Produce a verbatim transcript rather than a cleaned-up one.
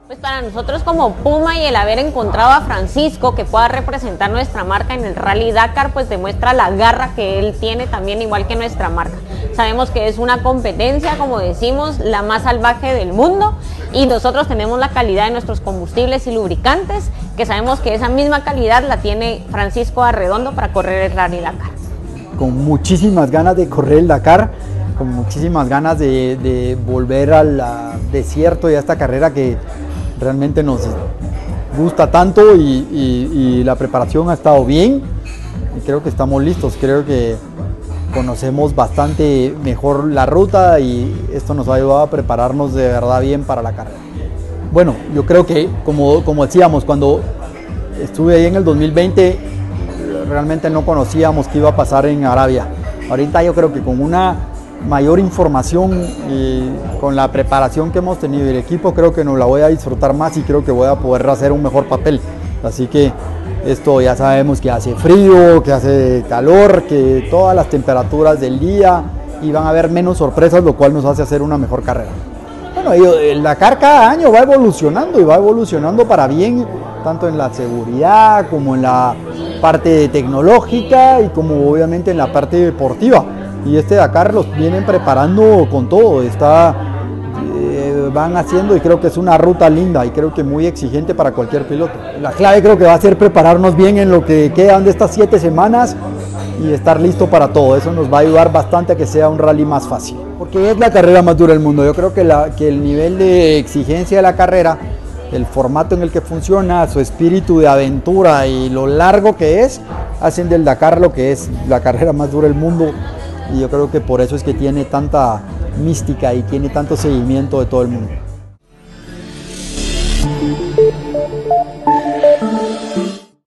Pues para nosotros como Puma y el haber encontrado a Francisco que pueda representar nuestra marca en el Rally Dakar, pues demuestra la garra que él tiene también, igual que nuestra marca. Sabemos que es una competencia, como decimos, la más salvaje del mundo, y nosotros tenemos la calidad de nuestros combustibles y lubricantes, que sabemos que esa misma calidad la tiene Francisco Arredondo para correr el Rally Dakar. Con muchísimas ganas de correr el Dakar, con muchísimas ganas de, de volver al desierto y a esta carrera que realmente nos gusta tanto, y, y, y la preparación ha estado bien y creo que estamos listos. Creo que conocemos bastante mejor la ruta y esto nos va a ayudar a prepararnos de verdad bien para la carrera. Bueno, yo creo que como, como decíamos, cuando estuve ahí en el dos mil veinte realmente no conocíamos qué iba a pasar en Arabia. Ahorita yo creo que con una mayor información y con la preparación que hemos tenido y el equipo, creo que nos la voy a disfrutar más y creo que voy a poder hacer un mejor papel. Así que esto ya sabemos que hace frío, que hace calor, que todas las temperaturas del día, y van a haber menos sorpresas, lo cual nos hace hacer una mejor carrera. Bueno, el Dakar cada año va evolucionando y va evolucionando para bien, tanto en la seguridad como en la parte tecnológica y como obviamente en la parte deportiva. Y este Dakar los vienen preparando con todo, está, eh, van haciendo, y creo que es una ruta linda y creo que muy exigente para cualquier piloto. La clave creo que va a ser prepararnos bien en lo que quedan de estas siete semanas y estar listo para todo. Eso nos va a ayudar bastante a que sea un rally más fácil, porque es la carrera más dura del mundo. Yo creo que, la, que el nivel de exigencia de la carrera, el formato en el que funciona, su espíritu de aventura y lo largo que es, hacen del Dakar lo que es la carrera más dura del mundo. Y yo creo que por eso es que tiene tanta mística y tiene tanto seguimiento de todo el mundo.